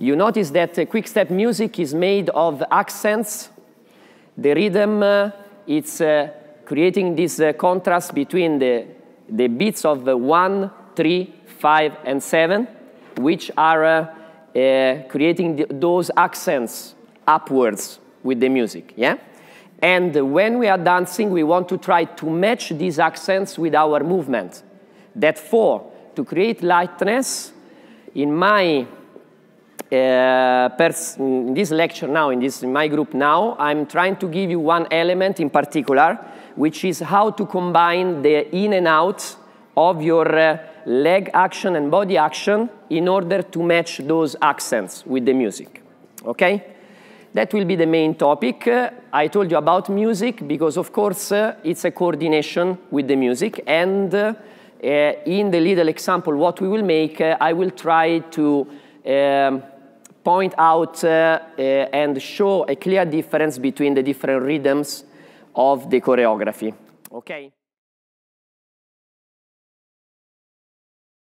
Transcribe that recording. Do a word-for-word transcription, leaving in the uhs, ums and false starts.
You notice that uh, Quickstep music is made of accents. The rhythm, uh, it's uh, creating this uh, contrast between the, the beats of the one, three, five, and seven, which are uh, uh, creating the, those accents upwards with the music, yeah? And when we are dancing, we want to try to match these accents with our movement. Therefore, to create lightness, in my uh, pers in this lecture now, in, this, in my group now, I'm trying to give you one element in particular, which is how to combine the in and out of your uh, leg action and body action in order to match those accents with the music, okay? That will be the main topic. Uh, I told you about music because, of course, uh, it's a coordination with the music. And uh, uh, in the little example, what we will make, uh, I will try to um, point out uh, uh, and show a clear difference between the different rhythms of the choreography. Okay?